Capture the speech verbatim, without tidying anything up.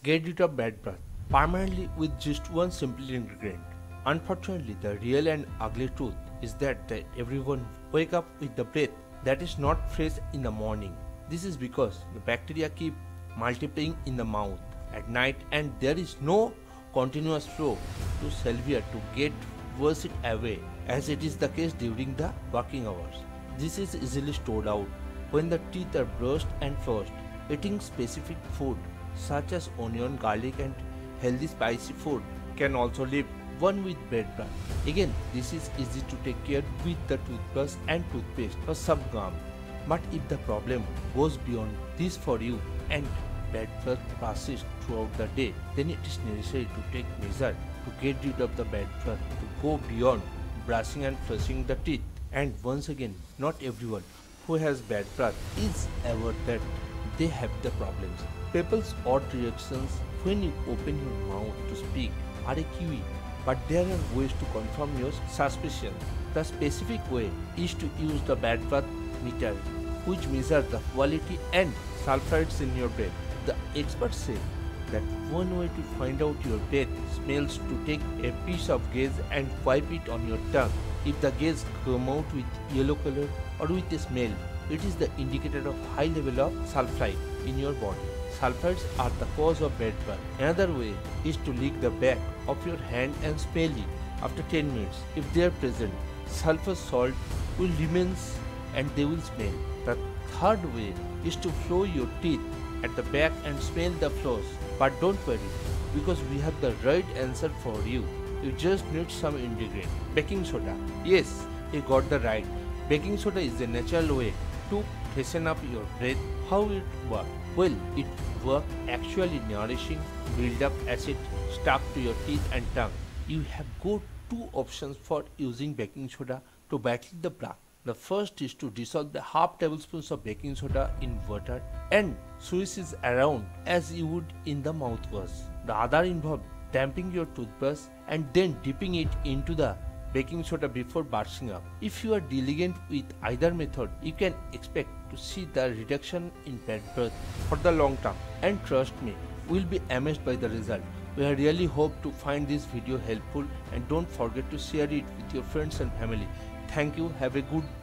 Get rid of bad breath permanently with just one simple ingredient. Unfortunately, the real and ugly truth is that, that everyone wake up with the breath that is not fresh in the morning. This is because the bacteria keep multiplying in the mouth at night and there is no continuous flow to salivia to get wash it away as it is the case during the working hours. This is easily stored out when the teeth are brushed and flossed. Eating specific food such as onion, garlic and healthy spicy food can also leave one with bad breath. Again, this is easy to take care with the toothbrush and toothpaste or some gum. But if the problem goes beyond this for you and bad breath persists throughout the day, then it is necessary to take measures to get rid of the bad breath, to go beyond brushing and flossing the teeth. And once again, not everyone who has bad breath is aware that they have the problems. People's odd reactions when you open your mouth to speak are a cue, but there are ways to confirm your suspicion. The specific way is to use the bad breath meter, which measures the quality and sulfides in your breath. The experts say that one way to find out your breath smells to take a piece of gauze and wipe it on your tongue. If the gauze come out with yellow color or with a smell, it is the indicator of high level of sulfide in your body. Sulfides are the cause of bad breath. Another way is to lick the back of your hand and smell it after ten minutes. If they are present, sulfur salt will remain and they will smell. The third way is to flow your teeth at the back and smell the floss. But don't worry, because we have the right answer for you. You just need some ingredient. Baking soda. Yes, you got the right. Baking soda is a natural way to freshen up your breath. How it works? Well, it works actually nourishing, build up acid stuck to your teeth and tongue. You have got two options for using baking soda to battle the plaque. The first is to dissolve the half tablespoons of baking soda in water and swish it around as you would in the mouthwash. The other involves damping your toothbrush and then dipping it into the baking soda before brushing up. If you are diligent with either method, you can expect to see the reduction in bad breath for the long term. And trust me, we will be amazed by the result. We really hope to find this video helpful and don't forget to share it with your friends and family. Thank you. Have a good